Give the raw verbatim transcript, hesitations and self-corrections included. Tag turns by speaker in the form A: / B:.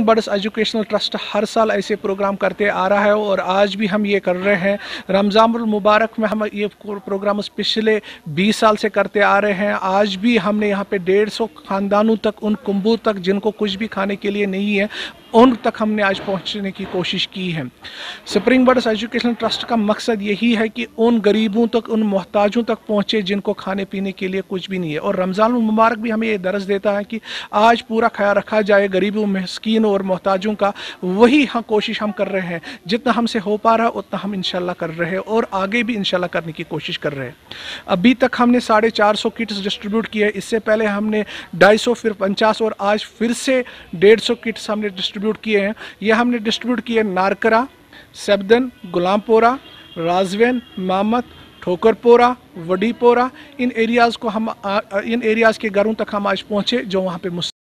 A: Spring birds educational trust हर साल ऐसे प्रोग्राम करते आ रहा है और आज भी हम ये कर रहे हैं। रमज़ानुल मुबारक में हम ये प्रोग्राम पिछले बीस साल से करते आ रहे हैं। आज भी हमने यहाँ पे डेढ़ सौ ख़ानदानों तक, उन कुंबों तक जिनको कुछ भी खाने के लिए नहीं है, उन तक हमने आज पहुँचने की कोशिश की है। स्प्रिंग बर्ड्स एजुकेशनल ट्रस्ट का मकसद यही है कि उन गरीबों तक, उन मोहताजों तक पहुँचे जिनको खाने पीने के लिए कुछ भी नहीं है। और रमज़ानुल मुबारक भी हमें ये दर्स देता है कि आज पूरा ख्याल रखा जाए गरीबों, मिस्कीनों और मोहताजों का। वही हम कोशिश हम कर रहे हैं, जितना हमसे हो पा रहा है उतना हम इंशाल्लाह कर रहे हैं और आगे भी इंशाल्लाह करने की कोशिश कर रहे हैं। अभी तक हमने साढ़े चार सौ किट्स डिस्ट्रीब्यूट किए। इससे पहले हमने ढाई सौ, फिर पचास और आज फिर से डेढ़ सौ किट्स हमने डिस्ट्रीब्यूट किए हैं। ये हमने डिस्ट्रीब्यूट किए नारकरा, सबदन, गुलामपोरा, राजवेन, मामत, ठोकरपोरा, वडीपोरा। इन एरियाज़ को हम इन एरियाज़ के घरों तक हम आज पहुँचे जो वहाँ पे